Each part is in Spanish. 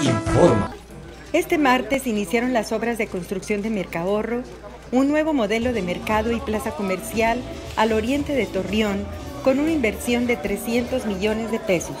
informa. Este martes iniciaron las obras de construcción de Mercahorro, un nuevo modelo de mercado y plaza comercial al oriente de Torreón, con una inversión de 300 millones de pesos.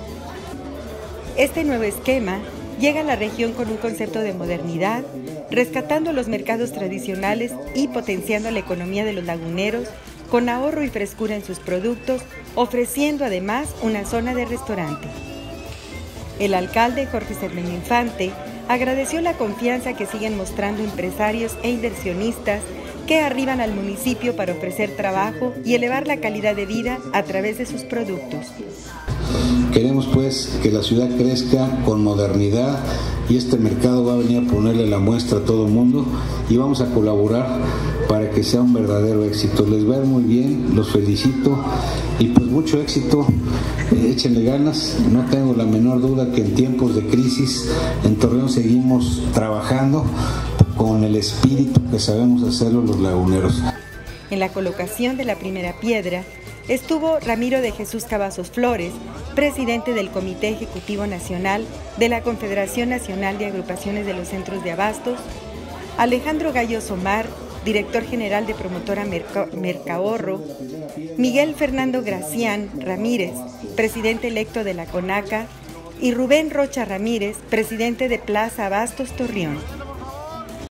Este nuevo esquema llega a la región con un concepto de modernidad, rescatando los mercados tradicionales y potenciando la economía de los laguneros, con ahorro y frescura en sus productos, ofreciendo además una zona de restaurante. El alcalde Jorge Cermeño Infante agradeció la confianza que siguen mostrando empresarios e inversionistas que arriban al municipio para ofrecer trabajo y elevar la calidad de vida a través de sus productos. Queremos pues que la ciudad crezca con modernidad y este mercado va a venir a ponerle la muestra a todo el mundo y vamos a colaborar para que sea un verdadero éxito. Les va a ir muy bien, los felicito y pues mucho éxito, échenle ganas. No tengo la menor duda que en tiempos de crisis en Torreón seguimos trabajando con el espíritu que sabemos hacerlo los laguneros. En la colocación de la primera piedra estuvo Ramiro de Jesús Cavazos Flores, presidente del Comité Ejecutivo Nacional de la Confederación Nacional de Agrupaciones de los Centros de Abastos, Alejandro Gallo Somar, director general de Promotora Mercahorro, Miguel Fernando Gracián Ramírez, presidente electo de la CONACA, y Rubén Rocha Ramírez, presidente de Plaza Abastos Torreón.